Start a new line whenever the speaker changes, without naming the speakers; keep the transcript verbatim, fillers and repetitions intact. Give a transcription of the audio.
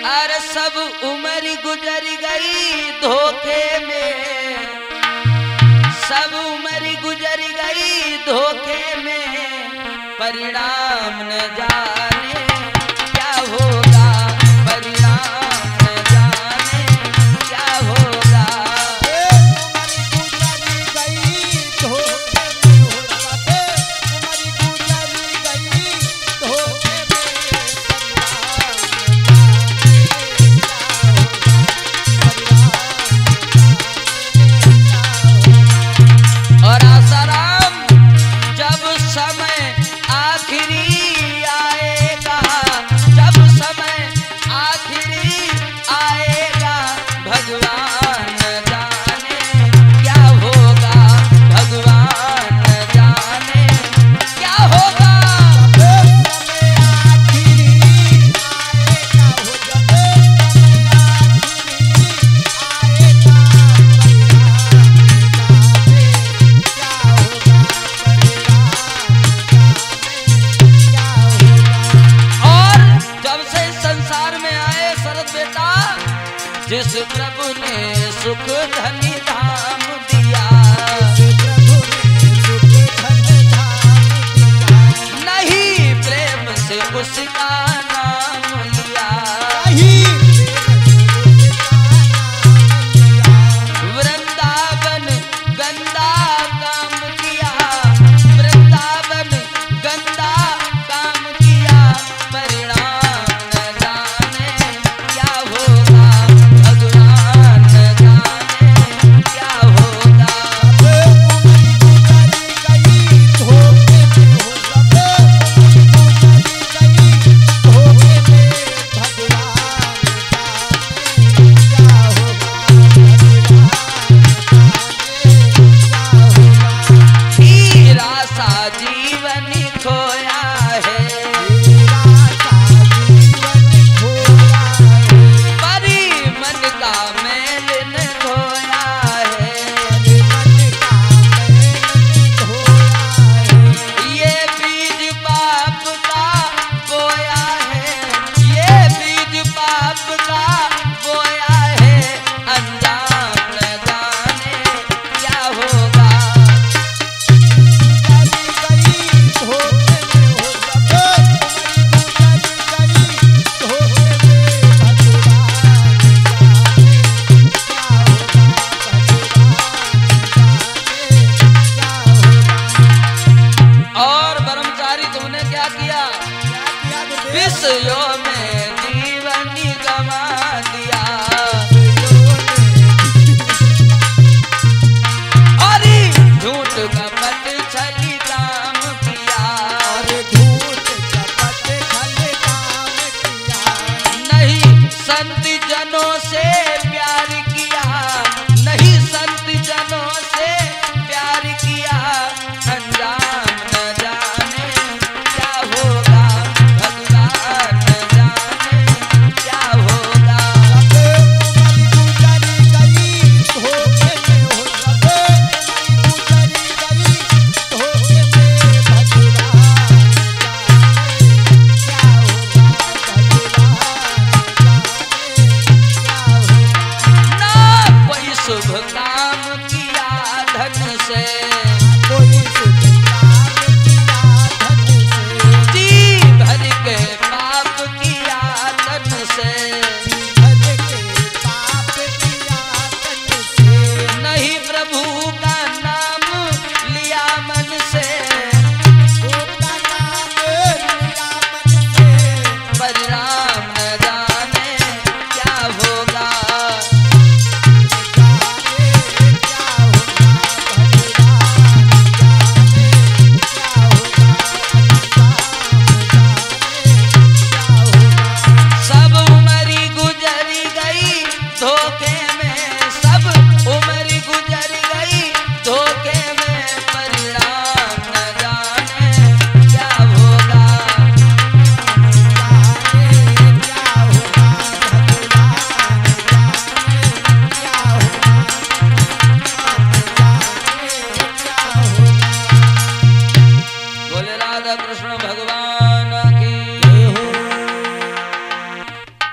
अरे सब उम्र गुजर गई धोखे में, सब उम्र गुजर गई धोखे में, परिणाम न जाने क्या होगा, परिणाम न जाने क्या होगा। और आसाराम जब समय आखिरी आएगा, जब समय आखिरी आएगा, भगवान जाने क्या होगा, भगवान जाने क्या होगा। जिस प्रभु ने सुख धनी धाम दिया, नहीं प्रेम से उसका नाम लिया, वृंदावन गंदा काम किया, वृंदावन गंदा काम किया, परिणाम न जाने क्या होगा, भगवान जाने क्या होगा। हीरा सा जीवन खोया है, परी मन का मैल न धोया है, ये बीज पाप का बोया है, ये बीज पाप का बोया है, अंजाम न जाने क्या होगा। और ब्रह्मचारी तुमने क्या किया, विषयों में जीवन गवा दिया, और झूठ कपट छली काम किया, नहीं संत जनों से प्यार किया, नहीं संत जनों से प्यार किया, अंजाम न जाने क्या होगा, भगवान जाने क्या होगा। ना कोई शुभ काम किया धन से, जी भर के पाप किया तन से, नहीं प्रभु का नाम लिया मन से, परिणाम न जाने क्या होगा। सब उम्र गुजर गई धोखे में, सब उम्र गुजर गई धोखे में, परिणाम न जाने क्या होगा। बोले राधा कृष्ण भगवान